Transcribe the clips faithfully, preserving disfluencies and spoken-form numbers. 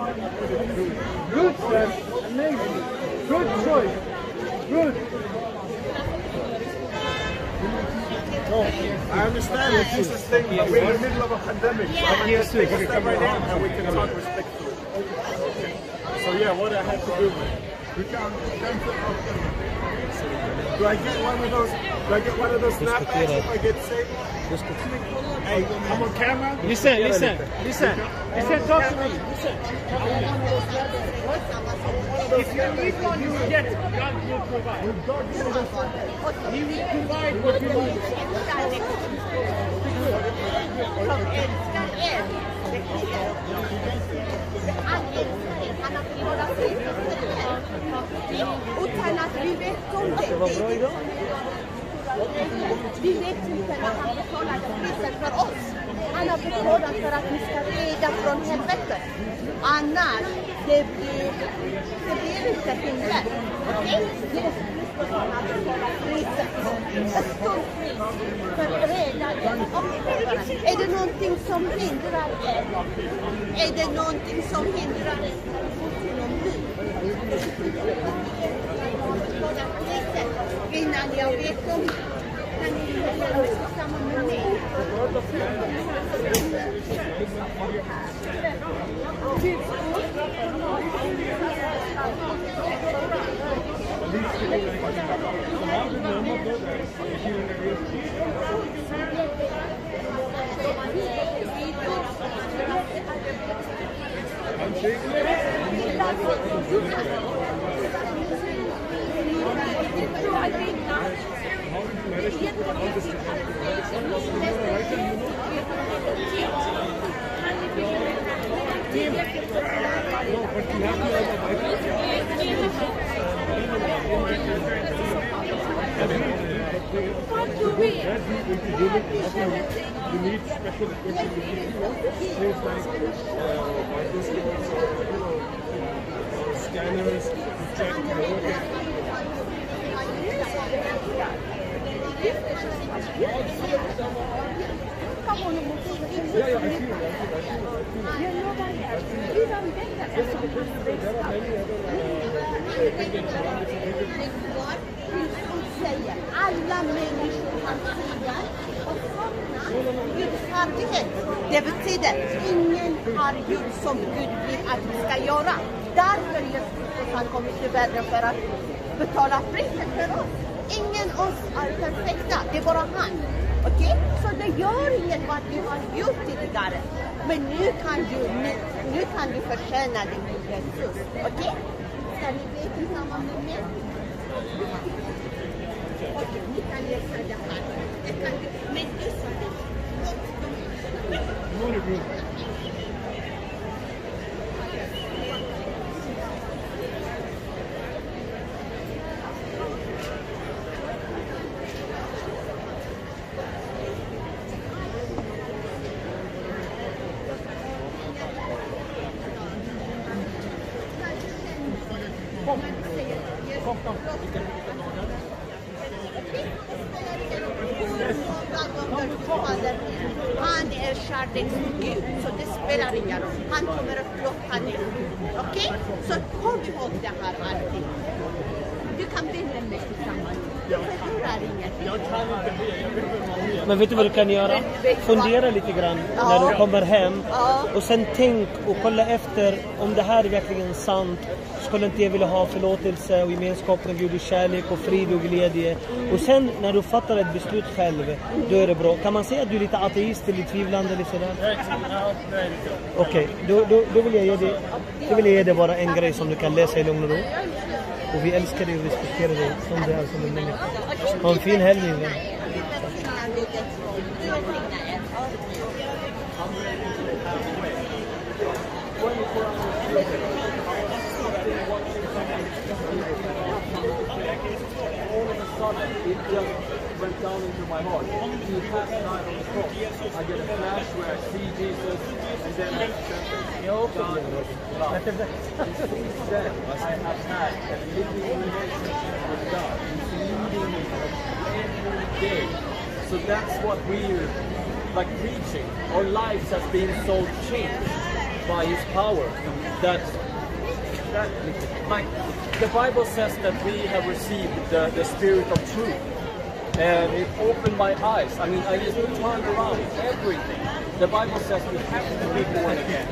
Good, Sam. Amazing. Good choice. Good. No, I understand it's just a thing, but we're in the middle of a pandemic. So I'm going to take a step right in and we can talk respectfully. So yeah, what I have to do, we can do I get one of those? Do I get one of those snapbacks if I get sick? Hey, I'm on camera. Listen, listen, listen. Listen, talk to me. Listen. If you need one, you will get it. God will provide. He will provide what you need. Som älskar er. Han älskar er. Han har förlorat sig. Utan att vi vet om det. Vi vet inte när han betalade priset för oss. Han har betalat för att vi ska reda från helvetet. Annars, det blir, det blir inte hinder. Okej? Jesus Kristus har betalat priset. Ett stort pris för räddningen av människan. Är det någonting som hindrar er? Är det någonting som hindrar er hos honom nu? Innan jag vet om kan ni göra samma med mig. You need special equipment. Things like uh, scanners to check the order. Yeah, yeah, I see it. Alla människor har sidan och saknar Guds härlighet. Det betyder ingen har gjort som Gud vill att vi ska göra. Därför Jesus Kristus har kommit till världen för att betala priset för oss. Ingen av oss är perfekta, det är bara han. Okej? Okay? Så det gör inget vad du har gjort tidigare. Men nu kan du, nu, nu kan du förtjäna det med Jesus. Okej? Okay? Ska ni be tillsammans med mig? Okej, ni kan läsa det här. Det kan du, men du sa det. Han är kärleksgud, så det spelar ingen roll. Han kommer att plocka ner. Okej? Okay? Så kom ihåg det här alltid. Du kan be med mig tillsammans. Du förlorar inget. Men vet du vad du kan göra? Fundera lite grann ja. när du kommer hem. Ja. Och sen tänk och kolla efter om det här är verkligen sant. Skulle inte jag vilja ha förlåtelse och gemenskap med Gud och kärlek och frid och glädje. Och sen när du fattar ett beslut själv, då är det bra. Kan man säga att du är lite ateist eller tvivlande eller sådär? Okej, okay. då, då, då vill jag ge dig, då vill jag ge dig bara en grej som du kan läsa i lugn och ro. Och vi älskar dig och respekterar dig som det är som en människa. Ha en fin helg, min vän. It just went down into my heart. He passed out on the cross. I get a flash where I see Jesus, and then I God, love. Since then, I have had a living relationship with God. He's leading me every day. So that's what we're like preaching. Our lives have been so changed. by His power. That, that like the Bible says that we have received the, the Spirit of truth. And it opened my eyes. I mean, I just turned around everything. The Bible says we have to be born again.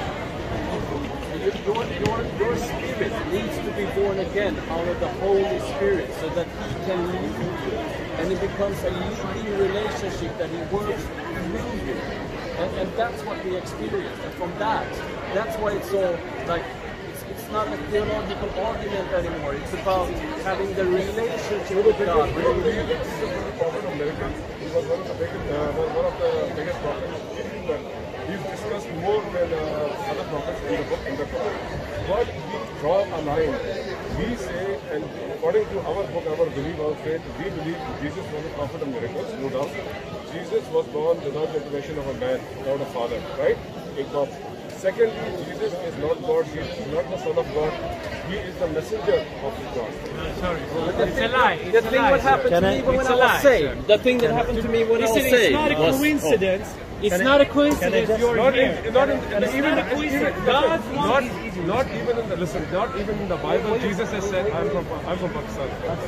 Your, your, your spirit needs to be born again out of the Holy Spirit so that He can lead you. And it becomes a living relationship that He works through you. And, and that's what we experience. And from that, that's why it's so, like, it's, it's not a theological argument anymore. It's about having the relationship with God. He was one of the biggest, uh, one of the biggest prophets. He's discussed more than uh, other prophets in the book, in the Quran. But we draw a line. We say, and according to our book, our belief, our faith, we believe Jesus was a prophet of miracles, no doubt. Jesus was born without the intervention of a man, without a father, right? A God. Secondly, Jesus is not God, He is not the Son of God. He is the messenger of God. No, sorry, it's a lie. It's The a thing lie, what happened sir. to me when It's I a was lie, saved. The thing that happened to me when I Listen, was it's saved not a was coincidence. It's Can I- not a can I coincidence just- you're Not, here. in, not, in, It's even, not a coincidence. even- God not, wants not even in the listen. Not even in the Bible, Jesus has said, "I'm from, I'm from Pakistan."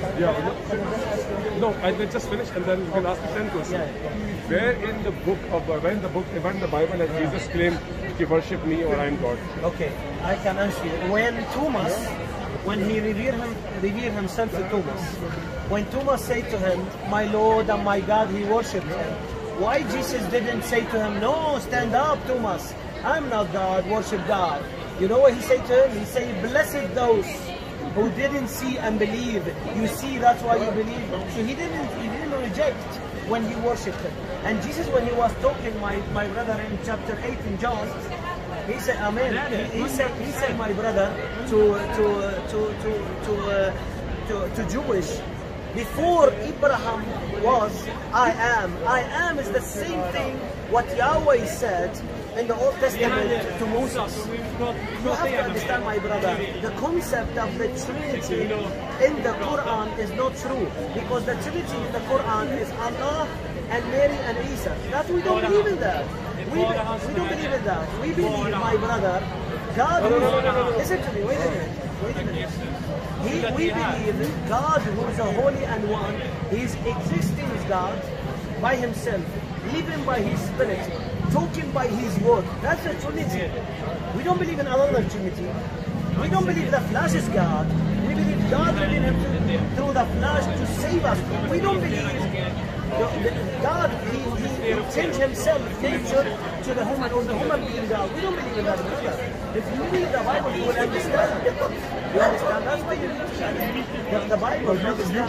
Yeah. No, I will just finish, and then you can ask me ten questions. Where in the book of the, where in the book, where in the Bible has Jesus claimed, "You worship me, or I am God"? Okay, I can answer you. When Thomas, when he revealed, him, revealed himself to Thomas, when Thomas said to him, "My Lord and my God," he worshipped him. Why Jesus didn't say to him, "No, stand up, Thomas. I'm not God, worship God." You know what he said to him? He said, "Blessed those who didn't see and believe. You see, that's why you believe." So he didn't, he didn't reject when he worshipped him. And Jesus, when he was talking, my, my brother, in chapter eight in John, he said, "Amen." He, he said, he said, my brother, to to to to to uh, to, to Jewish, before Abraham was, I am. I am is the same thing what Yahweh said in the Old Testament to Moses. You have to understand, my brother, the concept of the Trinity in the Quran is not true, because the Trinity in the Quran is Allah and Mary and Isa. That we don't believe in that. We, we don't believe in that. We believe, my brother, God. Listen to me. Wait a minute. Wait a minute. He, we believe God, who is a holy and one, He is existing as God by Himself, living by His Spirit, talking by His word. That's the Trinity. We don't believe in another Trinity. We don't believe the flesh is God. We believe God revealed Him through the flesh to save us. We don't believe the, the, God, He, he changed Himself, nature, to the human, or the human being God. We don't believe in that, brother. If you read the Bible, you will understand. You understand? That's why you need to study the, the Bible. You understand?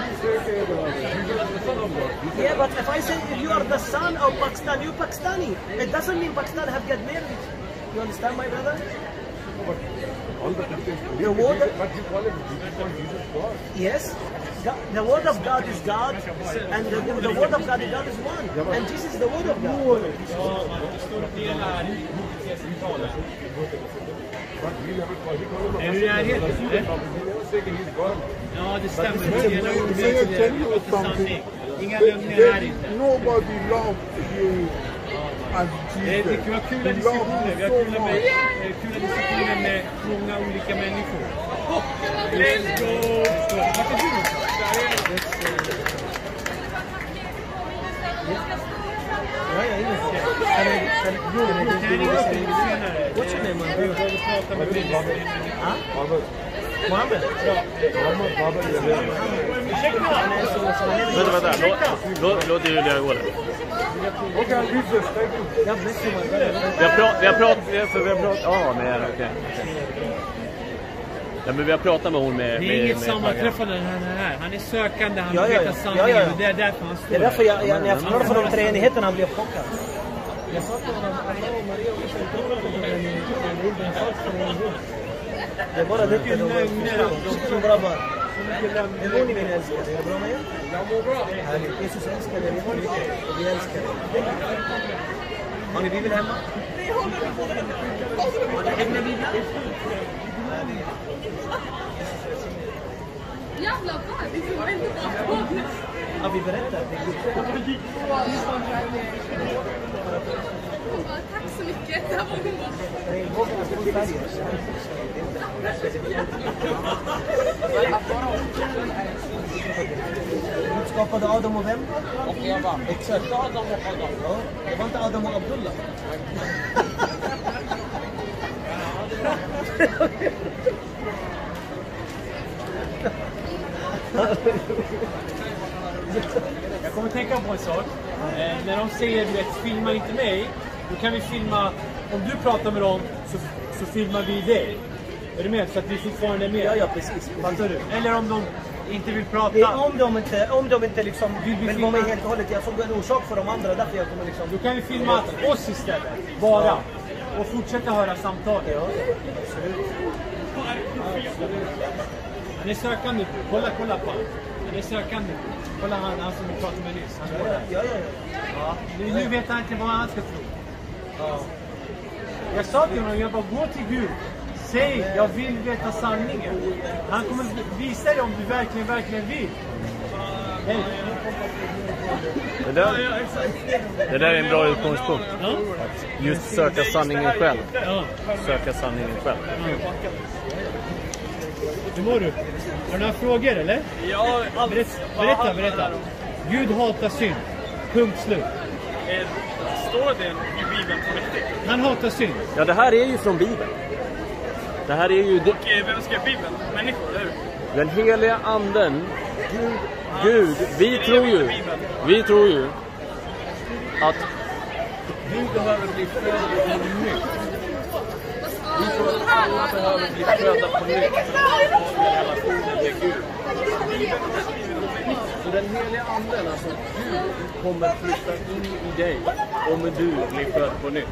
Yeah, but if I say if you are the son of Pakistan, you're Pakistani. It doesn't mean Pakistan have get married. You understand, my brother? All the Christians believe The word it, but you call it Jesus, call Jesus God. Yes. God, the word of God is God, and the, the, the word of God is God is one. And Jesus is the word of God. But we never call, we call him a Är du i närheten? We never say that he's God. Ja, det stämmer. Det är nog May I tell you something? Inga There- lögner här there- inte. Nobody loves you as Det är Jesus. vi har kul He diskussioner. loves Vi har you kul so med, much. eh, kul diskussioner med många olika människor. Let's go! Vart är du någonstans? Ja, ja, ingen fara. Kan jag- kan jag- jo, men det- Kan jag ringa upp dig lite senare? What's your name, man? Vi behöver prata med dig. Huh? Baba, Mohammed? Baba, Baba is there. Vänta, vänta. Låt, låt Julia gå där. Okay, I'll read this. Thank you. God bless you, my brother. Vi har pratat, vi har pratat, vi har, för vi har pratat, ja, med, okej. Ja, men vi har pratat med hon med, Det med, är inget med sammanträffande han är här. Han är sökande, han Ja, vill ja, veta ja. sanningen. Ja, ja, ja. Det är därför han står Det är därför här. jag, jag, när jag förhörde för de treenigheten, han blev chockad. Jag sa till honom, Allah och Maria och Isa tror på den, den bilden falsk för en Gud. Det är bara det de som grabbar. Hur mår ni, mina älskare? Är det bra med er? Jag mår bra. Härligt. Jesus älskar er jättemycket. Vi älskar er. Har ni Bibeln hemma? Har ni egna biblar? Jävla fan, det var inte bra. Har vi berättat? Det är Hon bara, tack så mycket. Det här var hon bara. Regnbågen är full färger. Du skapade Adam och vem? Och Eva. Exakt. Adam och Adam. Ja, det var inte Adam och Abdullah. Jag kommer tänka på en sak. Eh, när de säger, du vet, filma inte mig, då kan vi filma, om du pratar med dem så, så filmar vi dig. Är du med? Så att vi fortfarande är med. Ja, ja, precis. Fattar du? Eller om de inte vill prata. Det är om de inte, om de inte liksom Vill vi vill filma? vara med helt och hållet. Jag såg en orsak för de andra, därför jag kommer liksom... Då kan vi filma oss istället. Bara. Och fortsätta höra samtalet. Ja, Han är sökande. Kolla, kolla på honom. Han är sökande. Kolla han, han som vi pratade med nyss. Han är där. ja, ja. Ja. Nu, nu vet han inte vad han ska tro. Ja. Jag sa till honom, jag bara, gå till Gud. Säg, jag vill veta sanningen. Han kommer visa dig om du verkligen, verkligen vill. Hej. Det där, det där är en bra utgångspunkt. Ja. Just söka sanningen själv. Ja. Söka sanningen själv. Hur mår du? Har du några frågor eller? Ja, allt. Berätta, berätta, berätta. Gud hatar synd. Punkt slut. Eh, står det i Bibeln på riktigt? Han hatar synd. Ja, det här är ju från Bibeln. Det här är ju... Det, Och eh, vem skrev Bibeln? Människor, eller hur? den heliga anden, Gud, Gud, vi tror ju, vi tror ju att Du behöver bli född på nytt. Vi tror att alla behöver bli födda på nytt. Relationen med Gud. så den heliga anden, alltså Gud, kommer flytta in i dig om du blir född på nytt.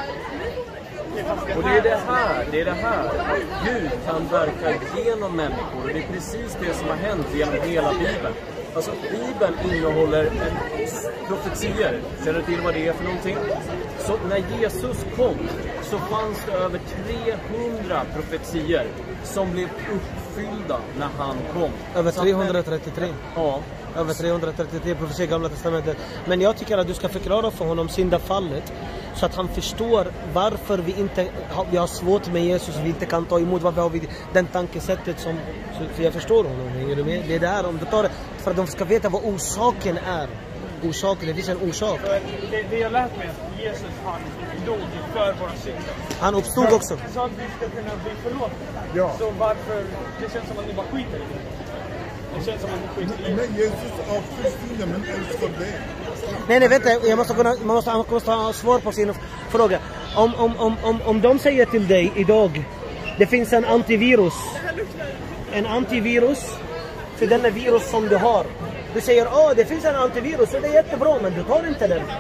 Och det är det här, det är det här att Gud kan verka genom människor. Och det är precis det som har hänt genom hela Bibeln. Alltså Bibeln innehåller en profetier. Känner du till vad det är för någonting? Så när Jesus kom så fanns det över trehundra profetier som blev uppfyllda när han kom. Över trehundratrettiotre. Ja. Över trehundratrettiotre profetier i Gamla testamentet. Men jag tycker att du ska förklara för honom syndafallet, så att han förstår varför vi inte har, vi har svårt med Jesus, vi inte kan ta emot, varför har vi den tankesättet som, så jag förstår honom. Är du med? Det är där, om du tar det, för att de ska veta vad orsaken är. Orsaken, det finns en orsak. Det, det jag lärt mig är att Jesus, han dog för våra synder. Han uppstod också. Så att vi ska kunna bli förlåtna. Ja. Så varför, det känns som att ni bara skiter i det. Det känns som att ni skiter i det. Men Jesus avskyr synden, men älskar dig. Nej, nej, vänta, jag måste kunna, man måste, man måste ha svar på sin fråga. Om, om, om, om, om de säger till dig idag, det finns en antivirus. En antivirus för denna virus som du har. Du säger, åh, det finns en antivirus, så det är jättebra, men du tar inte den.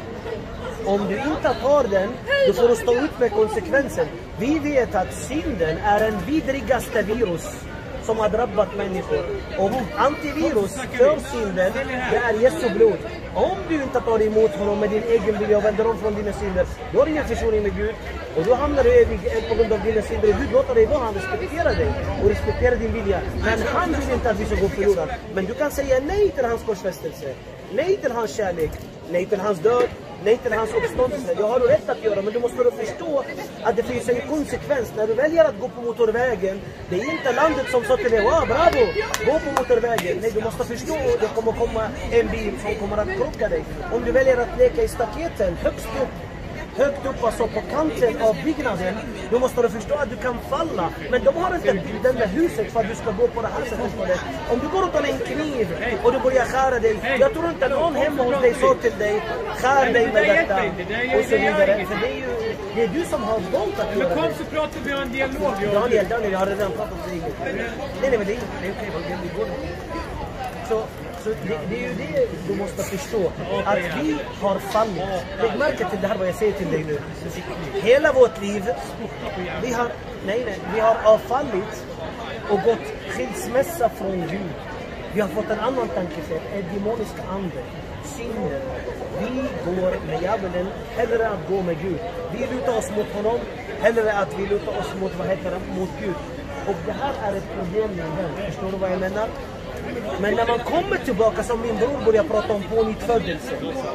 Om du inte tar den, då får du stå ut med konsekvensen. Vi vet att synden är den vidrigaste virus som har drabbat människor. Och antivirus för synden, det är Jesu blod. Om du inte tar emot honom med din egen vilja och vänder om från dina synder, då har du ingen försoning med Gud. Och då hamnar du evig på grund av dina synder. Och Gud låter dig vara, han respekterar dig och respekterar din vilja. Men han vill inte att vi ska gå förlorad. Men du kan säga nej till hans korsfästelse, nej till hans kärlek, nej till hans död, nej till hans uppståndelse. Det har du rätt att göra, men du måste då förstå att det finns en konsekvens. När du väljer att gå på motorvägen, det är inte landet som sa till dig, wow, bravo, gå på motorvägen. Nej, du måste förstå att det kommer komma en bil som kommer att krocka dig. Om du väljer att leka i staketen högst upp, högt upp, alltså på kanten av byggnaden, då måste du förstå att du kan falla. Men de har inte byggt det där huset för att du ska gå på det här sättet. Om du går och tar en kniv och du börjar skära dig, jag tror inte någon hemma hos dig sa till dig, skär dig med detta och så vidare. För det är ju det är du som har valt att göra det. Men kom så pratar vi om en dialog. Daniel, Daniel, jag har redan pratat om det. Nej, nej, men det är okej. Vi går. Så Så det, det är ju det du måste förstå, att vi har fallit. Lägg märke till det här vad jag säger till dig nu. Hela vårt liv, vi har, nej, nej, vi har avfallit och gått skilsmässa från Gud. Vi har fått en annan tankesätt, en demonisk ande, synden. Vi går med djävulen hellre att gå med Gud. Vi lutar oss mot honom hellre att vi lutar oss mot, vad heter det, mot Gud. Och det här är ett problem med den. Förstår du vad jag menar? Men när man kommer tillbaka, som min bror börjar prata om pånyttfödelse.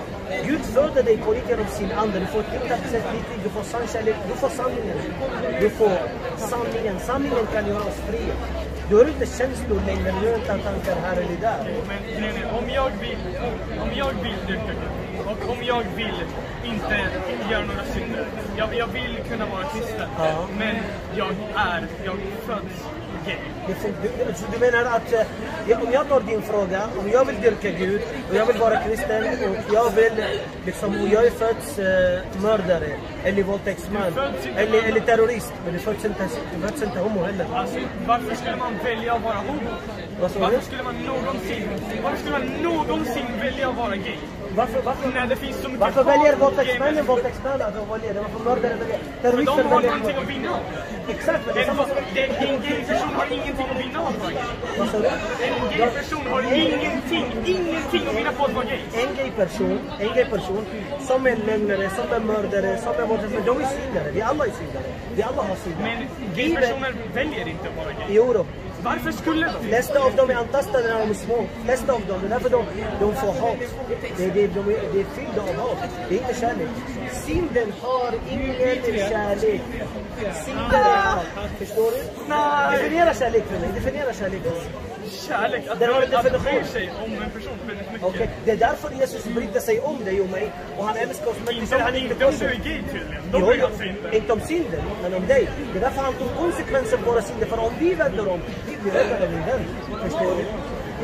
Gud föder dig på riktigt genom sin ande. Du får ett intat sätt liv, du får sannkärlek, du får sanningen. Du får sanningen. Sanningen kan göra oss fria. Du har inte känslor längre, du har inte tankar här eller där. Men nej, nej, om jag vill, om jag vill dyrka Gud, och om jag vill inte göra några synder, jag, jag vill kunna vara kristen, ja. Men jag är, jag föds gay. Du, du, du menar att eh, om jag tar din fråga, om jag vill dyrka Gud och jag vill vara kristen och jag vill liksom, och jag är föds eh, mördare eller våldtäktsman eller, eller terrorist, men du föds inte, du föds inte homo heller. Alltså, varför skulle man välja att vara homo? Varför skulle man någonsin, varför skulle man någonsin välja att vara gay? Varför, varför, Nej, det finns så mycket varför väljer våldtäktsmännen våldtäktsmännen att välja det? Varför mördare väljer? Terrorister de har väljer någonting att vinna. Exakt. En, en, en gay person har ingenting att vinna av att vara gay. Vad sa du? En gay person har ingenting, ingenting att vinna på att vara gay. En gay person, en gay person som är lögnare, som är mördare, som är våldtäktsmän, de är syndare. Vi alla är syndare. Vi alla har syndare. Men gay personer väljer inte att vara gay. Jo då. Varför skulle de? Flesta av dem är antastade när de är små. Flesta av dem, det är därför de, de får hat. Det är, det, de är, det är fyllda av hat. Det är inte kärlek. Synden har ingen kärlek. Synden är hat. Förstår du? Nej. Definiera kärlek för mig. Definiera kärlek för mig. Kärlek, att, den har att, att bry sig om en person väldigt mycket. Okay. Det är därför Jesus brydde sig om dig och mig. Och han älskar oss. Men inte, han inte om du är gay tydligen. De bryr sig inte. Inte om synden, men om dig. Det är därför han tog konsekvenser på våra synder. För om vi vänder om, vi blir räddade av min vän. Förstår du?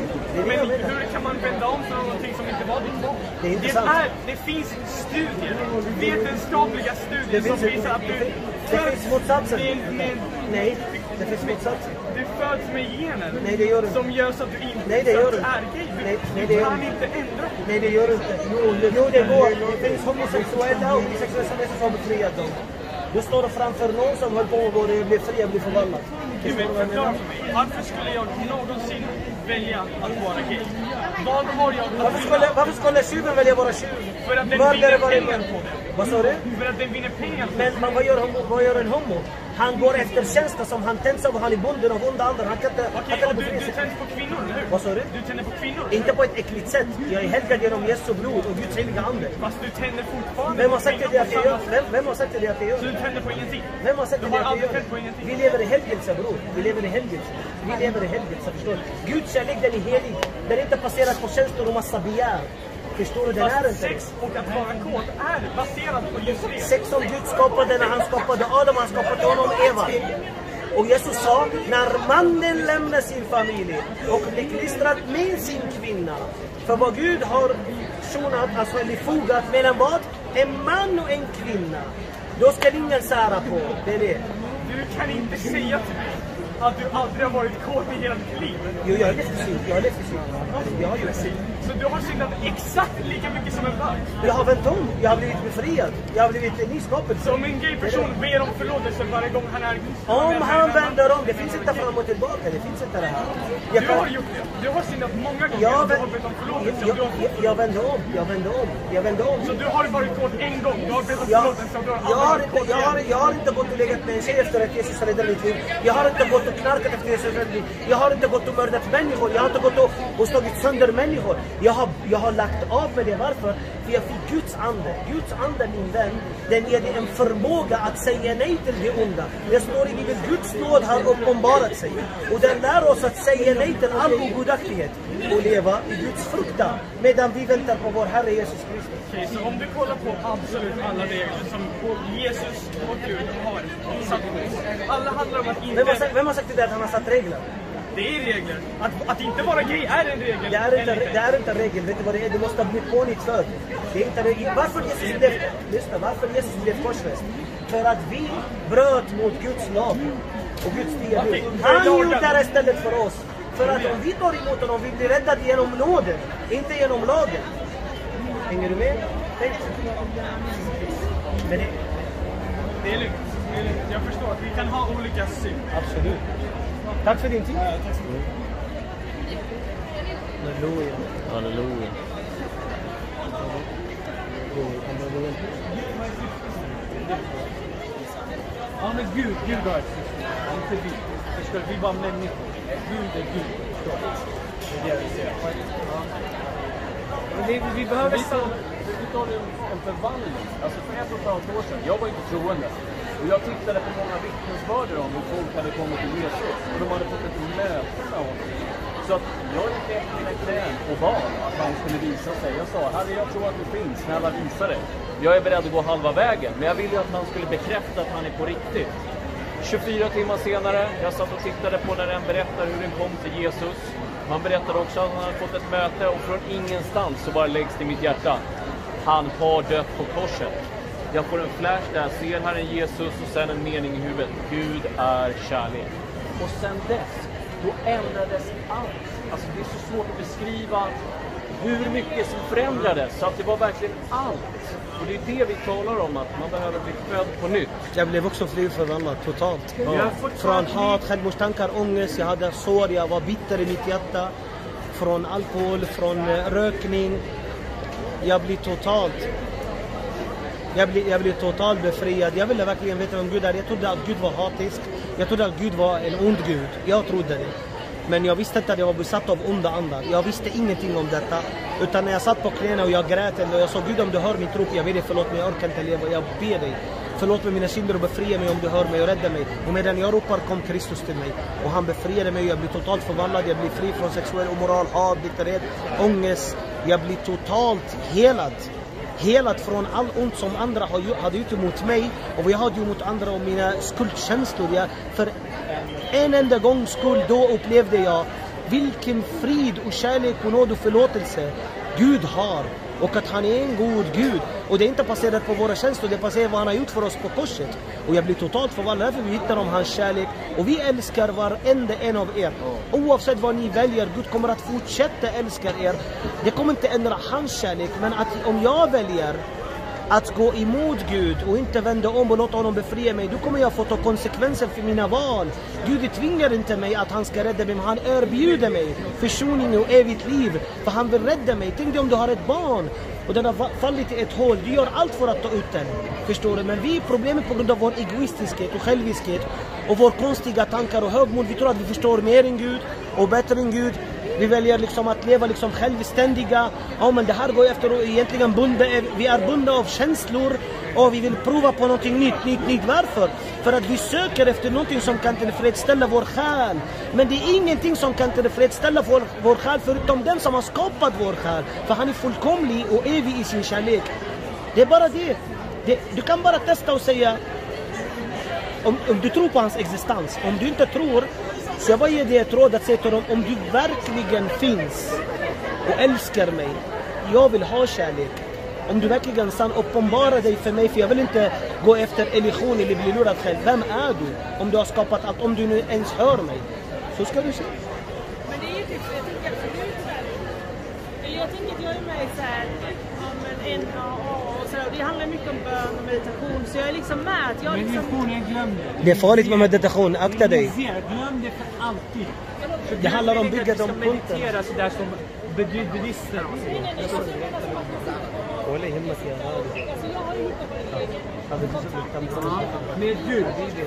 Men hur kan man vända om för någonting som inte var ditt val? Det är det, är, det finns studier, vetenskapliga studier som visar att du det finns motsatsen. Med, med, Nej, det finns motsatsen. Du föds med gener. Nej, det gör du. Som gör så att du inte nej, det gör du. är gay. Du, nej, nej, du det kan gör inte ändra på. Nej, det gör du inte. Jo, jo det går. Det finns homosexuella och bisexuella som Jesus har befriat dem. Du står framför någon som höll på att gå och blir fri och blir förvandlad. Du vet, förklara för mig. Varför skulle jag någonsin välja att vara gay? Vad har jag att varför skulle, varför skulle tjuven välja att vara tjuv? För att den vinner pengar på det. Vad sa du? För att den vinner pengar på det. Men, men vad, gör homo, vad gör en homo? Han går efter tjänster som han tänds av och han är bunden av onda andra. Han kan inte... Okej, okay, och du, du tänder på kvinnor, eller hur? Vad sa du? Du tänder på kvinnor? Inte på ett äckligt sätt. Jag är helgad genom Jesu blod och Guds heliga ande. Fast du tänder fortfarande. Vem har sagt det att jag gör? Vem, vem har sagt det att jag gör? Så du tänder på ingenting? Vem har sagt det att jag gör? På ingenting. Vi lever i helgelse, bror. Vi lever i helgelse. Vi lever i helgelse, förstår du? Guds kärlek, den är helig. Den är inte baserad på känslor och massa begär. Förstår du? Den är inte. Sex och att vara kåt är baserat på just det. Sex som Gud skapade när han skapade Adam, han skapade honom Eva. Och Jesus sa, när mannen lämnar sin familj och blir klistrad med sin kvinna. För vad Gud har sonat, alltså eller fogat mellan vad? En man och en kvinna. Då ska ingen sära på. Det är det. Du kan inte säga till mig att du aldrig har varit kåt i hela ditt liv. Jo, jag har levt i synd. Jag har levt i synd. Jag har levt i synd. Så du har syndat exakt lika mycket som en varg? Jag har vänt om. Jag har blivit befriad. Jag har blivit en ny skapelse. Så om en gay person ber om förlåtelse varje gång han är... Om han vänder om. Det finns inte fram och tillbaka. Det finns inte det här. Jag du kan... har gjort det. Du har syndat många gånger. Jag vänt... Du har bett om förlåtelse. Jag, jag, jag, jag vände om. Jag vände om. Jag vände om. Så du har varit kort en gång. Du har bett om jag, förlåtelse. Och du har jag, har inte, jag, har, jag har inte gått och legat med en tjej efter att Jesus har räddat mitt liv. Jag har inte gått och knarkat efter Jesus har räddat mitt liv. Jag har inte gått och mördat människor. Jag har inte gått och, och slagit sönder människor. Jag har, jag har lagt av med det. Varför? För jag fick Guds ande. Guds ande, min vän, den ger dig en förmåga att säga nej till det onda. Det står i Bibeln, Guds nåd har uppenbarat sig. Och den lär oss att säga nej till all ogudaktighet och leva i Guds fruktan medan vi väntar på vår Herre Jesus Kristus. Okej, så om du kollar på absolut alla regler som Jesus och Gud har satt på. Alla handlar om att inte... Vem har sagt, vem har sagt till dig att han har satt regler? Det är regler. Att, att inte vara gay är en regel. Det är inte, det är inte en regel. Vet du vad det är? Du måste bli pånyttfödd. Det är inte regel. Varför Jesus blev, lyssna, varför Jesus blev korsfäst? För att vi bröt mot Guds lag och Guds tia bud. Han gjorde det istället för oss. För att om vi tar emot honom, vi blir räddade genom nåden, inte genom lagen. Hänger du med? Tänk. Men det, det är lugnt. Det är lugnt. Jag förstår att vi kan ha olika syn. Absolut. Tack för din tid. Ja, tack så mycket. Halleluja. Halleluja. Ja, men Gud, Gud har ett system. Inte vi. Förstår du? Vi var människor. Gud är Gud. förstår. Det är det vi ser. Men vi, vi behöver... Vi tar en, en förvandling. Alltså för ett och ett halvt år sedan, jag var inte troende. Och jag tittade på många vittnesbörder om hur folk hade kommit till Jesus. Och de hade fått ett möte med honom. Så att jag gick efter mina knän och bad att han skulle visa sig. Jag sa, Herre, jag tror att du finns, snälla visa det. Jag är beredd att gå halva vägen, men jag ville ju att han skulle bekräfta att han är på riktigt. tjugofyra timmar senare, jag satt och tittade på när den berättar hur den kom till Jesus. Han berättade också att han hade fått ett möte och från ingenstans så bara läggs det i mitt hjärta. Han har dött på korset. Jag får en flash där, ser Herren Jesus och sen en mening i huvudet. Gud är kärlek. Och sen dess, då ändrades allt. Alltså det är så svårt att beskriva hur mycket som förändrades. Så att det var verkligen allt. Och det är det vi talar om, att man behöver bli född på nytt. Jag blev också fri förvandlad totalt. Ja. Från hat, självmordstankar, ångest, jag hade sår, jag var bitter i mitt hjärta. Från alkohol, från rökning. Jag blir totalt Jag blev, jag blev totalt befriad. Jag ville verkligen veta vem Gud är. Jag trodde att Gud var hatisk. Jag trodde att Gud var en ond Gud. Jag trodde det. Men jag visste inte att jag var besatt av onda andar. Jag visste ingenting om detta. Utan när jag satt på knäna och jag grät och jag sa, Gud, om du hör mitt rop, jag ber dig, förlåt mig, jag orkar inte leva. Jag ber dig, förlåt mig mina synder och befria mig om du hör mig och rädda mig. Och medan jag ropar kom Kristus till mig. Och han befriade mig och jag blir totalt förvandlad. Jag blir fri från sexuell omoral, hat, bitterhet, ångest. Jag blir totalt helad. Helat från all ont som andra hade gjort emot mig och vad jag hade gjort mot andra och mina skuldkänslor. Jag, för en enda gång skull då upplevde jag vilken frid och kärlek och nåd och förlåtelse Gud har. Och att han är en god Gud. Och det är inte baserat på våra känslor, det är baserat på vad han har gjort för oss på korset. Och jag blir totalt förvandlad, därför vi hittar om hans kärlek. Och vi älskar varenda en av er. Oavsett vad ni väljer, Gud kommer att fortsätta älska er. Det kommer inte ändra hans kärlek, men att om jag väljer att gå emot Gud och inte vända om och låta honom befria mig, då kommer jag få ta konsekvenser för mina val. Gud tvingar inte mig att han ska rädda mig, men han erbjuder mig försoning och evigt liv. För han vill rädda mig. Tänk dig om du har ett barn och den har fallit i ett hål. Du gör allt för att ta ut den. Förstår du? Men vi är problemet på grund av vår egoistiskhet och själviskhet och vår konstiga tankar och högmod. Vi tror att vi förstår mer än Gud och bättre än Gud. Vi väljer liksom att leva liksom självständiga. Ja, men det här går efter och egentligen bunda. Vi är bundna av känslor och vi vill prova på någonting nytt, nytt, nytt. Varför? För att vi söker efter någonting som kan tillfredsställa vår själ. Men det är ingenting som kan tillfredsställa vår, vår själ förutom den som har skapat vår själ. För han är fullkomlig och evig i sin kärlek. Det är bara det. det du kan bara testa och säga om, om du tror på hans existens. Om du inte tror, så jag bara ger dig ett råd att säga till dem, om du verkligen finns och älskar mig, jag vill ha kärlek. Om du verkligen sann, uppenbara dig för mig, för jag vill inte gå efter illusion eller bli lurad själv. Vem är du? Om du har skapat allt, om du nu ens hör mig, så ska du se. Men det är ju typ, jag tänker absolut så här. Eller jag tänker att jag är med i så här, om en N A A och så här, det handlar mycket om bön och meditation, så jag är liksom med. Att jag liksom... Meditation, jag glömde. Det är farligt med meditation, akta dig. Glöm det för alltid. Det handlar om bygga de punkter. Meditera sådär som buddhister. Håller hemma till jag har det. Med Gud.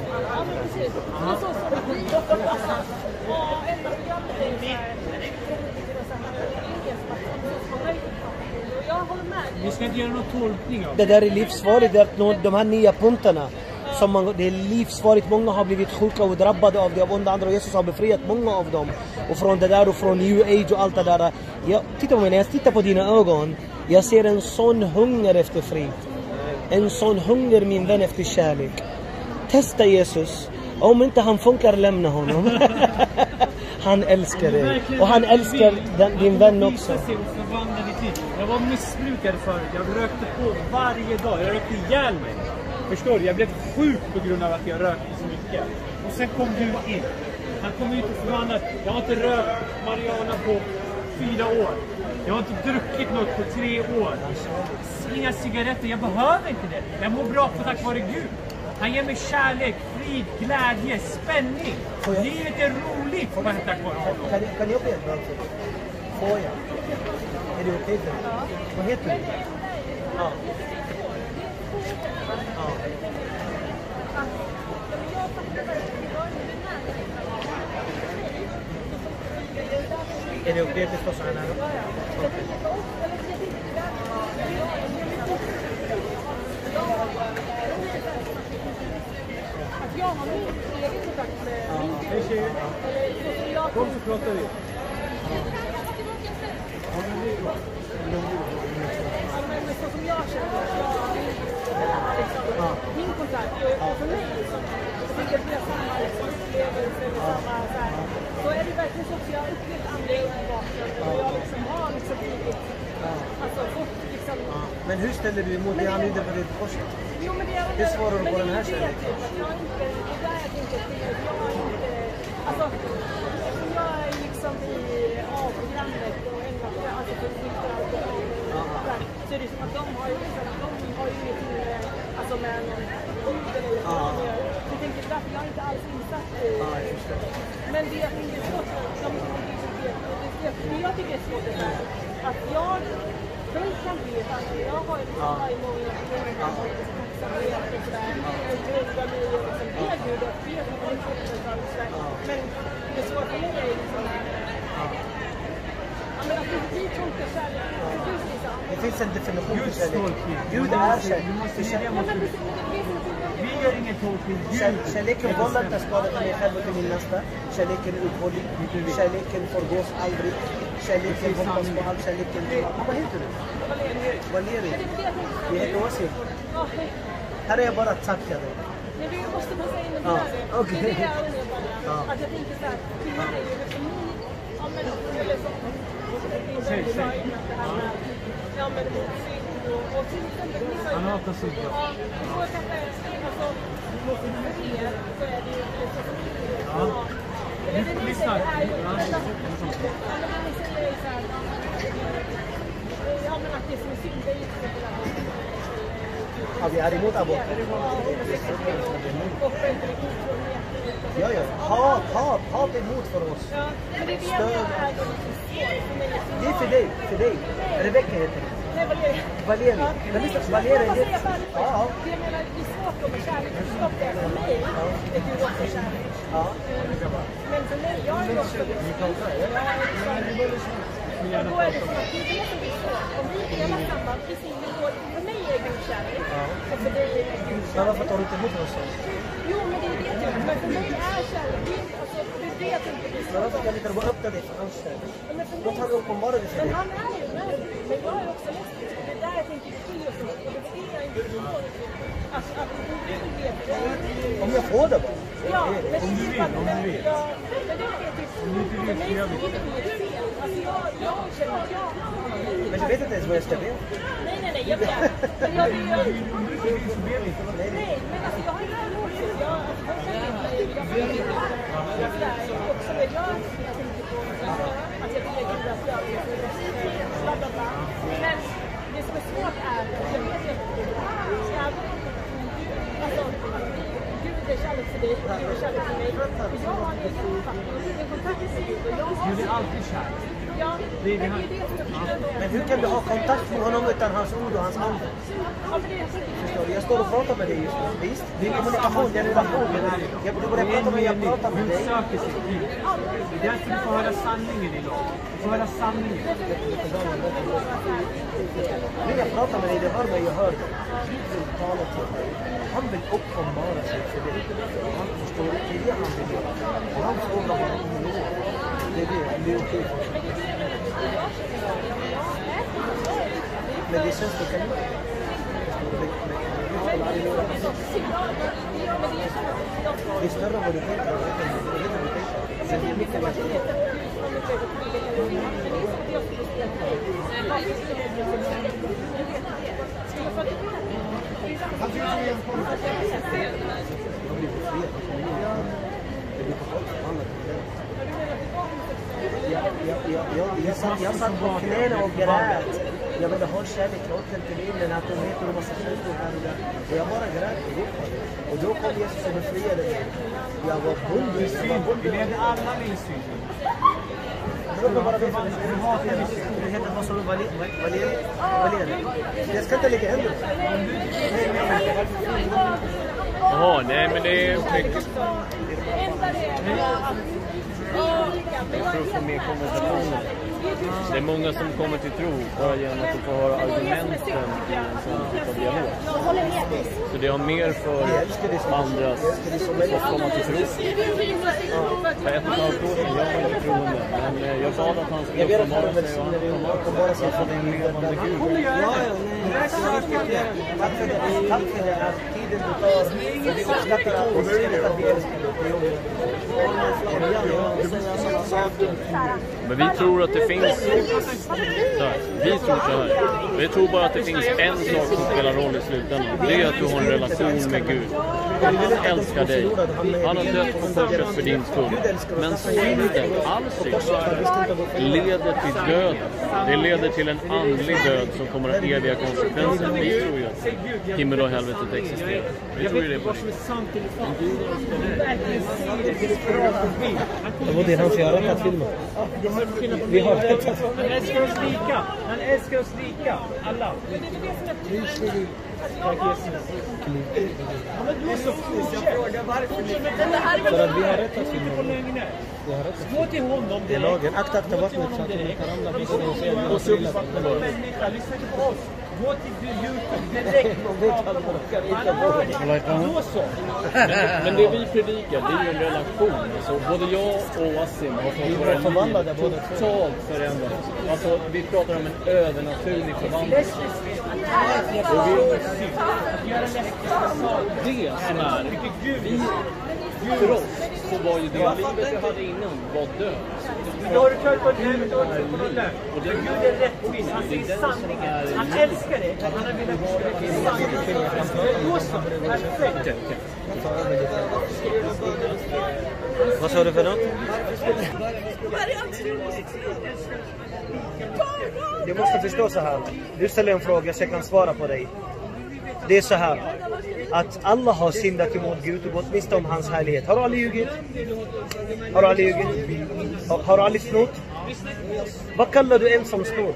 Vi ska inte göra någon tolkning av det. Det där är livsfarligt, det är de här nya punkterna. Som man, det är livsfarligt, många har blivit sjuka och drabbade av det av onda andra, och Jesus har befriat många av dem. Och från det där och från new age och allt det där. Jag, titta på mig, när jag tittar på dina ögon, jag ser en sån hunger efter frid. En sån hunger, min vän, efter kärlek. Testa Jesus. Om inte han funkar, lämna honom. Han älskar dig. Och han älskar den, din vän också. Jag var missbrukare förut. Jag rökte på varje dag. Jag rökte ihjäl mig. Förstår du? Jag blev sjuk på grund av att jag rökte så mycket. Och sen kom du in. Han kom ut och förvandlade. Jag har inte rökt marijuana på fyra år. Jag har inte druckit något på tre år. Inga cigaretter. Jag behöver inte det. Jag mår bra på tack vare Gud. Han ger mig kärlek, frid, glädje, spänning. Livet är roligt på tack vare honom. Kan, kan jag be ett bra för? Får jag? Är det okej för dig? Ja. Vad heter du? Ja. Ja. Är det okej att det står så här nära? Att jag har min egen kontakt med min Hej, kom så pratar vi. Men så som jag känner, jag liksom, min kontakt, och för mig som jag tycker det är samma liksom, upplevelse eller samma så här, så är det verkligen så att jag har upplevt andra bakgrund och jag liksom har liksom blivit, alltså fått liksom... Men hur ställer du emot det han gjorde på ditt kors? Jo, men det är... Hur svarar du på den här kärleken? kärleken? Jag har inte, det där jag tänker att jag har inte, alltså, jag är liksom i A-programmet och en av det, alltså för nykter alkohol och där, så är det som att de har ju, de har ju ingenting med, alltså med någon ålder eller vad de gör. Så jag tänker därför jag är inte alls insatt i, men det jag tänker är svårt, som det jag tycker är svårt är så här, att jag själv kan bli ett annat, jag har ju varje morgon och tacksamhet och sådär, och grundar mig och liksom be Gud och be att man inte får det och sådär. Men det svåra för mig är liksom, ja men att vi tolkar kärlek, Gud liksom. Det finns en definition för kärlek. Gud är kärlek. Vi gör ingen tolkning. Kärleken vållar inte skada till mig själv och till min nästa. Kärleken är uthållig. Kärleken förgås aldrig. Kärleken hoppas på allt. Kärleken... Vad heter du? Valeri. Vi heter Osim. Här är jag bara att tacka dig. Men vi måste bara säga något där. Okej. Det är det jag undrar bara. Att jag tänker så här, till mig är det för mig, ja men eller så, det är väldigt bra innan det här med, ja men motsynd och, och till exempel, Han hatar synd. ja, det får kanske, alltså, för er så är det ju lite så, ja. Men det ni säger här, ja men det ni säger är så här, ja men att det som är synd, det är ju till exempel att Ja, vi är emot abort. Ja, ja. Hat, hat, hat är emot för oss. Stöd. Det är för dig, för dig. Rebecka heter det. Nej, Valeri. Valeri. Men visst, Valeri är det. Ja, det menar, det är svårt att med kärlekskunskap det för mig. Det är ju också kärlek. ja. Men för mig, jag är också och då är det som att det är det som är svårt. Om vi delar samma, precis, för mig är Gud kärlek. Och för dig är Gud kärlek. Men varför tar du inte emot oss? Jo, men det är det jag tycker. Men för mig är kärlek, det är, alltså, det är det jag tänker. Men varför kan vi inte bara öppna det för hans kärlek? Då tar vi uppenbara det för Men dig. han är ju med. Men jag är också lesbisk. Det är där jag tänker det skiljer sig. Och det är det jag inte förstår. Alltså, att du vet det. Om jag får det bara. Ja, men om du vill, om du vill. Ja, men det är typ, för mig så är det inget fel. Alltså jag, jag känner att jag... Men du vet inte ens vad jag ska be. Nej, nej, nej, jag vet. Men jag vill göra... Nej, men alltså jag har inte gjort det. Jag har inte jag vill inte göra det. Också det jag tänkte på, att jag vill lägga in att jag vill bla bla bla. Men det som är svårt är, jag vet inte, alltså, Gud är kärlek för dig, Gud är kärlek för mig. Jag har en egen uppfattning, en kontakt med Gud och jag har... Gud är alltid kär. Ja, men det är det som jag förstår. Men hur kan du ha kontakt med honom utan hans ord och hans ande? Ja, men det är Förstår du? Jag står och pratar med dig just nu. Visst? Det är kommunikation, det är relation. Jag borde prata med dig, jag pratar med dig. Gud söker sitt liv. Det är därför du får höra sanningen idag. Du får höra sanningen. När jag pratar med dig, det hör mig, jag hör dig. Gud vill tala till dig. Han vill uppenbara sig för dig. Han förstår, det är det han vill göra. Och han frågar bara om lov. Det är det, det är okej för sig. Men det känns det kan göra. Det är större än vad du tänker. Jag vet inte vad du tänker. Men det är mycket mer. Han finns ju en kontakt. Jag blir befriad. Det blir på folk annat. Jag, jag, jag, jag, jag, satt, jag satt på knäna och grät. Jag ville ha kärlek, jag åkte till bilen, att de heter och massa känslor här och där. Och jag bara grät och ropade. Och då kom Jesus och befriade mig. Jag var bunden. Vi levde alla med syn. Låt mig bara veta det. Du heter vad som du? Valeri? Valeri? Jag ska inte lägga händerna. Jaha, nej men det är mycket. för att få mer konversationer. Det är många som kommer till tro bara genom att de får höra argumenten i en sån typ av dialog. Så det har mer för andras att komma till tro. För ett och ett halvt år sedan jag var inte troende, men jag bad att han skulle uppenbara sig och han uppenbara sig för den levande Gud. Ja, ja, nej. Tack för det. Tack för det. Tiden du tar. Vi uppskattar att vi ser att vi älskar dig. Men vi tror att det finns där. Vi tror så här. Vi tror bara att det finns en sak som spelar roll i slutändan. Det är att du har en relation med Gud. Han älskar dig. Han har dött på korset för din skull. Men synden, all synd, leder till död. Det leder till en andlig död som kommer att ha eviga konsekvenser. Vi tror ju att himmel och helvetet existerar. Vi tror ju det på det var det han får göra att filma. Vi har rätt. Han älskar oss lika. Han älskar oss lika. Alla. Tack Jesus. Jag frågar varför ni... För att vi har rätt att filma. Vi har rätt att gå till honom. Det är lagen. Akta, akta vattnet så att de inte ramlar på sig och säger och så uppfattar man. Människa, lyssna inte på oss. Gå till Youtube direkt. Då så. Men, men det vi predikar, det är ju en relation. Alltså, både jag och Wassim har fått våra liv totalt förändrat. Alltså, vi pratar om en övernaturlig förvandling. Och vi, det som är, vi, för oss så var ju det livet vi hade innan var död. Då har du kört på ett helvete och också på den. Och det Gud är rättvis. Han säger sanningen. Han älskar dig. Han har velat vara sanningen. Då så. Perfekt. Vad sa du för något? Du måste förstå så här. Du ställer en fråga så jag kan svara på dig. Det är så här. Att alla har syndat emot Gud och gått miste om hans härlighet. Har du aldrig ljugit? Har du aldrig ljugit? Har, har du aldrig snott? Vad kallar du en som snor?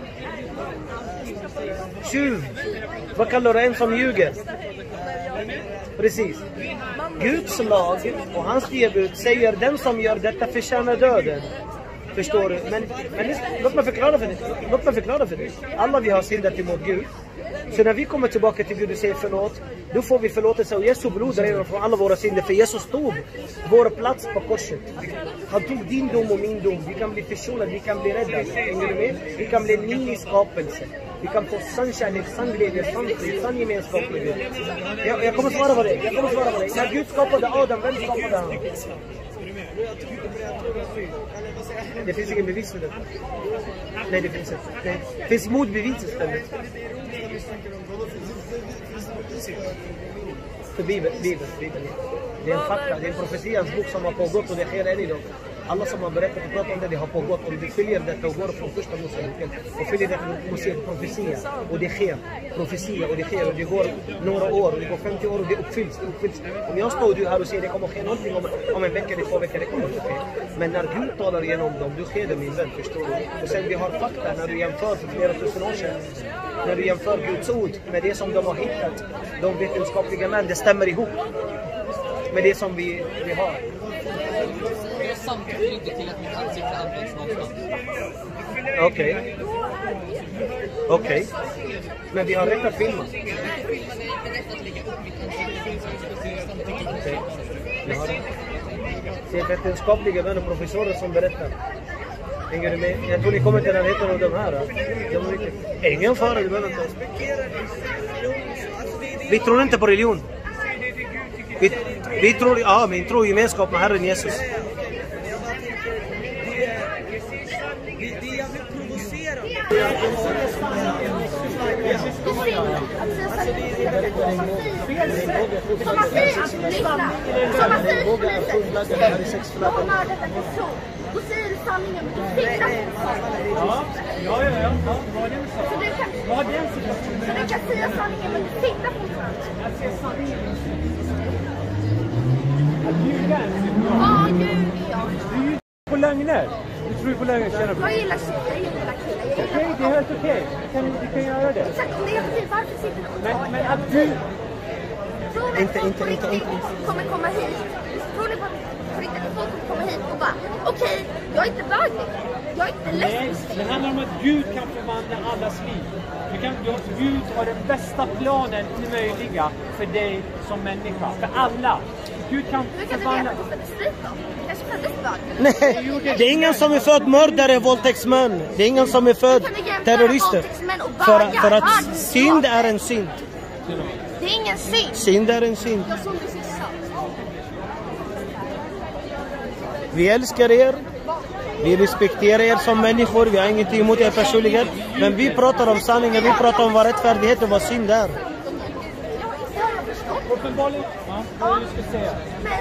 Tjuv. Vad kallar du en som ljuger? Precis. Guds lag och hans tillbud säger den som gör detta förtjänar döden. Förstår du? Men, men låt mig förklara för dig. Låt mig förklara för dig. Alla vi har syndat emot Gud. Så när vi kommer tillbaka till Gud och säger förlåt, då får vi förlåtelse och Jesu blod redan från alla våra synder. För Jesus tog vår plats på korset. Han tog din dom och min dom. Vi kan bli försonade, vi kan bli räddade. Hänger du med? Vi kan bli en ny skapelse. Vi kan få sann kärlek, sann glädje, sann frid, sann gemenskap med Gud. Jag, jag kommer svara på det. Jag kommer svara på det. När Gud skapade Adam, vem skapade han? Det finns ingen bevis för det. Nej, det finns inte. Nej. Det finns motbevis istället. För Bibeln, Bibeln, Bibeln. Det är en fakta, det är en profetians bok som har pågått och det sker än idag. Alla som har berättat och pratat om det, det har pågått och vi följer detta och går från första Moseboken och följer detta Moseboken profetia och det sker, profetia och det sker och det går några år och det går femtio år och det uppfylls, det uppfylls. Om jag står du här och säger det kommer ske någonting om, om en vecka eller två veckor, det kommer inte ske. Men när Gud talar igenom dem, då sker det min vän, förstår du? Och sen vi har fakta när du jämför för flera tusen år sedan, när du jämför Guds ord med det som de har hittat, de vetenskapliga män, det stämmer ihop med det som vi, vi har. Samtidigt inte till att mitt ansikte används någonstans. Okej. Okay. Okej. Okay. Men vi har rätt att filma. Okej. Okay. Det är vetenskapliga vänner och professorer som berättar. Hänger du med? Jag tror ni kommer till den heten av de här. De ingen fara, du behöver inte. Vi tror inte på religion. Vi, vi tror, ja, men vi tror gemenskap med Herren Jesus. Då säger du sanningen, men du siktar Ja, ja, ja, ja. Vad är det så? Så du kan, Vad är det så? så du kan säga sanningen, men du siktar fortfarande. Jag säger sanningen. Ja, gud, ja. Du på lögner. Du tror på lögner, känner du? Jag gillar tjejer, jag gillar killar. Okej, det är helt okej. Du kan, du kan göra det. Exakt, om det är okej, varför sitter du och Men, tar men det? att du... Tror ni Inte, att folk inte, på inte, riktigt inte. kommer komma hit? Tror ni på riktigt att folk kommer komma hit och bara, är inte bögig. Jag är inte lesbisk. Det handlar om att Gud kan förvandla allas liv. Du kan, Gud har den bästa planen möjliga för dig som människa. För alla. Gud kan förvandla... Nej, det är ingen som är född mördare, våldtäktsmän. Det är ingen som är född terrorister. För, för att synd är en synd. Det är ingen synd. Synd är en synd. Vi älskar er. Vi respekterar er som människor. Vi har ingenting emot er personligen. Men vi pratar om sanningen. Vi pratar om vad rättfärdighet och vad synd är. Uppenbarligen. Ja, vad du ska säga.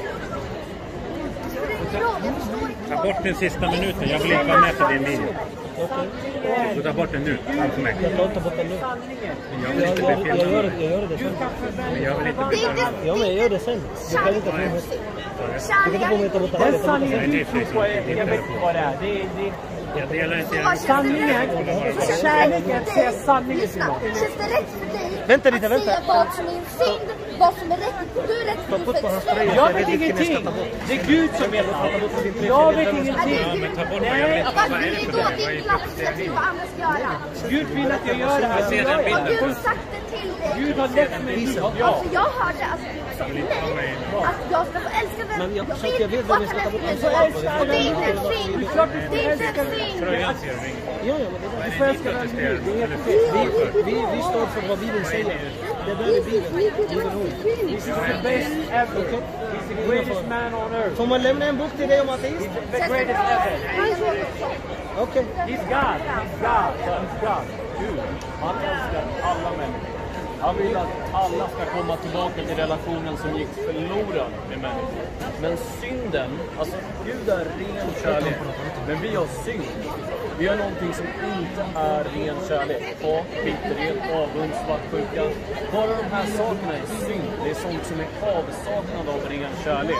Ta bort den sista minuten. Jag vill inte vara med på din video. Du tar bort den nu. Allt för mig. Jag tar bort den nu. Jag vill inte bli filmad. Jag gör det, jag gör det sen. Jag vill inte bli filmad. Ja, men jag gör det sen. Du kan inte få mig. Du kan inte få mig att ta bort det här. Den sanningen du tror på, jag vet inte vad det är. Det är... Det är jag delar inte er. Sanningen, kärleken säger sanningen till någon. Känns det rätt för dig vänta lite, vänta. att säga vad som är en synd, vad som är rätt? Du är rätt för dig. Jag vet ingenting. Det är Gud som vet allt. Jag vet ingenting. Nej, Varför är det då din plats att säga till vad andra ska göra? Gud vill att jag gör det här. Har Gud sagt det till dig? Gud har lett mig hit. Ja. Alltså jag hörde att Gud sa till mig att jag ska få älska den. Men jag försöker, jag vet vad ni ska ta bort. Och det är inte en synd. Det är inte en synd. Ja, ja, men det är vi, vi, vi står för vad Bibeln säger. Det där är Bibeln. He's the best ever. He's the greatest man on earth. Får man lämna en bok till dig om ateist? The greatest ever. Okej. He's God. He's God. He's God. Gud. Han älskar alla människor. Han vill att alla ska komma tillbaka till relationen som gick förlorad med människor. Men synden, alltså Gud är ren kärlek. Men vi har synd. Vi har någonting som inte är ren kärlek. Hat, bitterhet, avund, svartsjuka. Bara de här sakerna är synd. Det är sånt som är avsaknad av ren kärlek.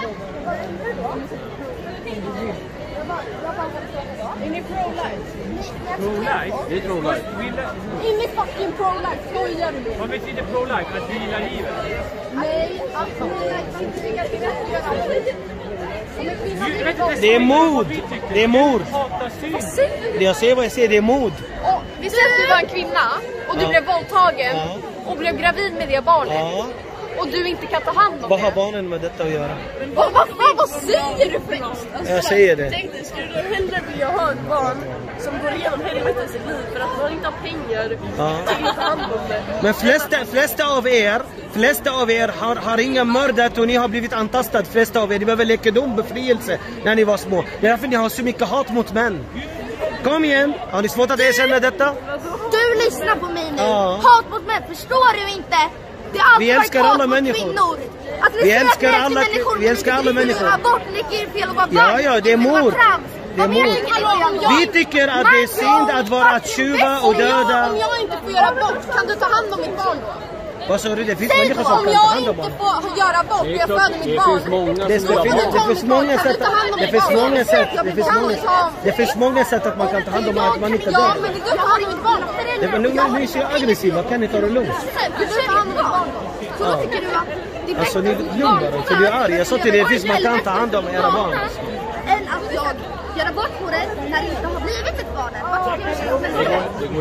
Är ni pro-life? Pro-life? Det är pro-life. Inni fucking pro-life, skojar du nu? Vad betyder pro-life? Att vi gillar livet? Nej, att pro-life inte tvingar till att göra det. Det är mod. Det är mod. Det jag säger vad jag säger, det är mod. Och vi säger att du var en kvinna och du ja. blev våldtagen ja. och blev gravid med det barnet. Ja. Och du inte kan ta hand om vad det. Vad har barnen med detta att göra? Vad, vad, vad, vad säger du för något? Alltså, jag säger det. Tänk dig, skulle du hellre vilja ha ett barn som går igenom helvetet i sitt liv för att man inte har pengar ja. till att ta hand om det? Men flesta, flesta av er flesta av er har, har inga mördat och ni har blivit antastade. Flesta av er, ni behöver läkedom, befrielse när ni var små. Det är därför ni har så mycket hat mot män. Kom igen, har ni svårt att erkänna detta? Du lyssnar på mig nu. Ja. Hat mot män, förstår du inte? Det är vi älskar alla människor. Att vi älskar alla människor. Vi älskar alla människor. Abort, det fel och vara ja, ja, det är mord. Det är mord. Vi tycker att det är synd att vara tjuva och döda. Om jag inte får göra abort, kan du ta hand om mitt barn då? Vad sa du? Det finns människor som kan ta hand om barn. Om jag inte får göra abort och jag föder mitt barn. Det finns många sätt. Det finns många sätt. Det finns många Det finns många sätt att man kan ta hand om att man inte dör. Ja, men det går ta hand om mitt barn. Men nu är så aggressiva. Kan ni ta det lugnt? Du tar hand om mitt barn. Så då tycker du att det är alltså ni är lugnare. För du är arg. Jag sa till dig, det finns man kan ta hand om era barn. Än att jag gör abort på det när det inte har blivit ett barn. Vad tycker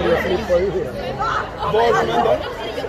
du?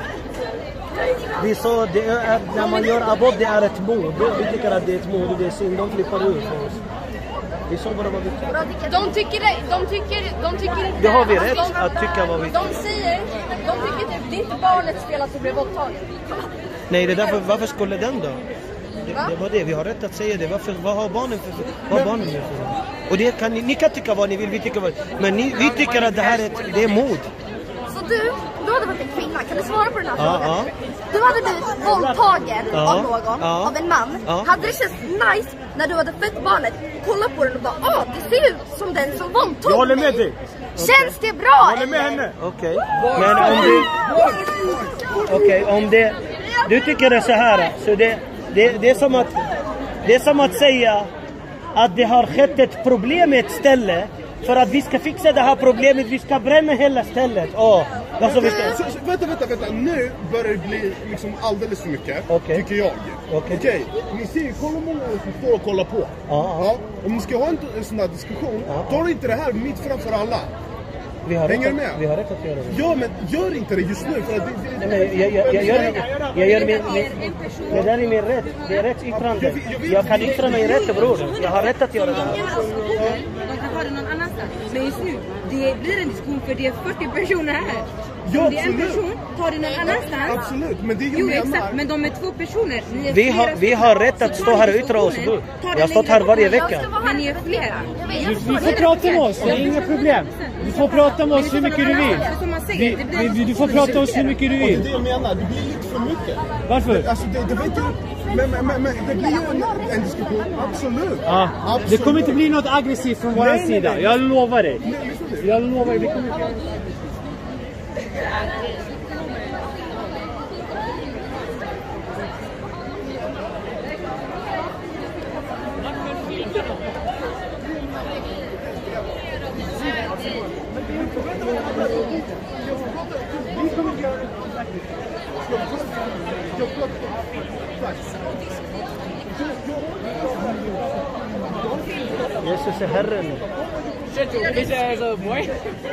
Vi sa det är, när man gör abort det är ett mord. Vi tycker att det är ett mord och det är synd. De flippar ur för oss. Vi sa bara vad vi tycker. De tycker det. De tycker, de tycker inte. Det har vi rätt de, att tycka vad vi tycker. De säger, de tycker typ, det är inte barnets fel att du blev våldtagen. Nej, det är därför, varför skulle den då? Det, det var det, vi har rätt att säga det. Varför, vad har barnen för vad har barnen för? Och det kan ni, ni kan tycka vad ni vill, vi tycker vad. Men ni, vi tycker att det här är ett, det är mod. Så du, du hade varit en kvinna, kan du svara på den här ja, frågan? Ja. Du hade blivit våldtagen ja, av någon, ja, av en man. Ja. Hade det känts nice när du hade fött barnet, kolla på den och bara, ah, det ser ut som den som våldtog. Jag håller med dig. Känns det bra? Jag håller med henne. Okej. Okay. Men om du Okej, okay, om det du tycker det är så här, så det det, det är som att det är som att säga att det har skett ett problem i ett ställe. För att vi ska fixa det här problemet, vi ska bränna hela stället. Åh, Alltså, vi Så, ska... så, vänta, vänta, vänta. Nu börjar det bli liksom alldeles för mycket, Okej. tycker jag. Okej. Okej, ni ser, kolla många som står och kollar på. Ja. Om ni ska ha en, en sån här diskussion, Ja. ta inte det här mitt framför alla. Vi har, rätt Hänger att, med? vi har rätt att göra det. Ja, men gör inte det just nu. För att det, det, Nej, men jag, jag, jag, gör, jag gör min, min... Det där är min rätt. Det är rätt yttrande. Jag kan yttra mig rätt, bror. Jag har rätt att göra det här. De kan ha det någon annanstans. Men just nu, det blir en diskussion för det är fyrtio personer här. Ja, Om det är en absolut. person, tar det någon annanstans. Absolut, men det är ju Jo, menar. exakt. Men de är två personer. Ni är Vi har, flera vi har stycken. rätt att Så stå tar här och ni yttra oss. diskussionen, tar Jag den har stått längre här varje bort. vecka. Men ni är flera. Du, du får prata med oss, det är inga problem. Du får prata med oss hur mycket du vill. Vi, vi, du får prata med oss hur mycket du Och det är vill. det jag menar, det blir lite för mycket. Varför? Alltså det, det vet jag, men, men, men, men det blir ju en, en diskussion, absolut. Ja, absolut. det kommer inte bli något aggressivt från vår Nej, nej, sida. nej. Jag lovar dig. Nej, lyssna nu. Jag lovar dig, vi kommer inte... Jesus är Herren. Is there as a boy?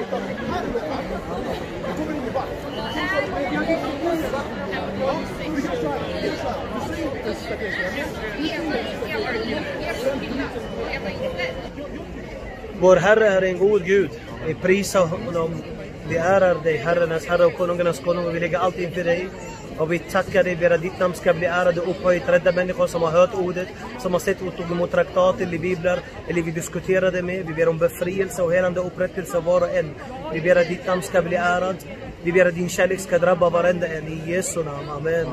Vår Herre är en god Gud. Vi prisar honom. Vi ärar dig, Herrarnas Herre och Konungarnas Konung. Och vi lägger allt inför dig. Och vi tackar dig för att ditt namn ska bli ärad och upphöjt. Rädda människor som har hört ordet, som har sett och tagit emot traktat eller biblar, eller vi diskuterade med. Vi ber om befrielse och helande upprättelse var och en. Vi ber att ditt namn ska bli ärad. Vi ber att din kärlek ska drabba varenda en. I Jesu namn. Amen.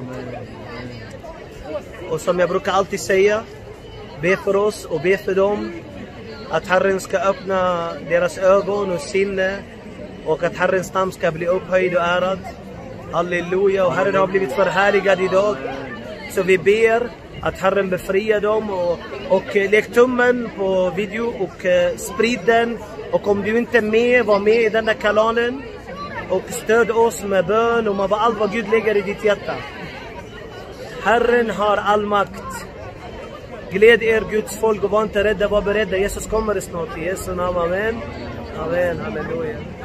Och som jag brukar alltid säga, be för oss och be för dem. Att Herren ska öppna deras ögon och sinne. Och att Herrens namn ska bli upphöjd och ärad. Halleluja, och Herren har blivit förhärligad idag. Så vi ber att Herren befriar dem. Och, och lägg tummen på video och uh, sprid den. Och om du inte är med, var med i den där kanalen. Och stöd oss med bön och med allt vad Gud lägger i ditt hjärta. Herren har all makt. Gläd er Guds folk och var inte rädda, var beredda. Jesus kommer snart i Jesu namn, amen. Amen, halleluja.